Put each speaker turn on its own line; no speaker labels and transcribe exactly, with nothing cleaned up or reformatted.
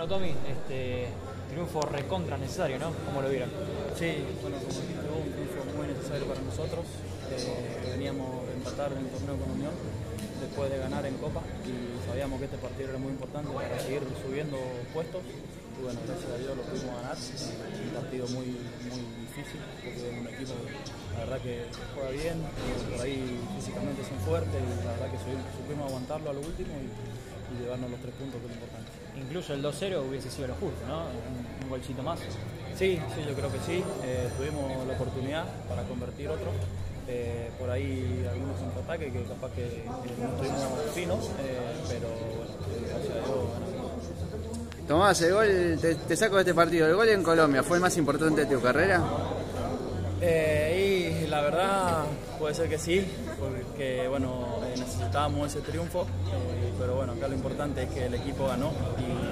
Bueno, Tommy, este triunfo recontra necesario, ¿no? ¿Cómo lo vieron?
Sí, bueno, como dijiste vos, un triunfo muy necesario para nosotros. Eh, veníamos de empatar en el torneo con Unión, después de ganar en Copa, y sabíamos que este partido era muy importante para seguir subiendo puestos. Y bueno, gracias a Dios lo pudimos ganar. Un partido muy, muy difícil, porque es un equipo, la verdad, que juega bien, por ahí físicamente son fuertes, y la verdad que supimos aguantarlo a lo último y, y llevarnos los tres puntos, que es lo importante.
Incluso el dos cero hubiese sido lo justo, ¿no? Un, un golcito más.
Sí, sí, yo creo que sí. Eh, tuvimos la oportunidad para convertir otro. Eh, por ahí algunos contraataques que capaz que eh, no estuvimos finos, eh, pero bueno, gracias a Dios ganamos.
Tomás, el gol, te, te saco de este partido, ¿el gol en Colombia fue el más importante de tu carrera?
Eh, y la verdad puede ser que sí, porque bueno, necesitábamos ese triunfo, eh, pero bueno, acá lo importante es que el equipo ganó y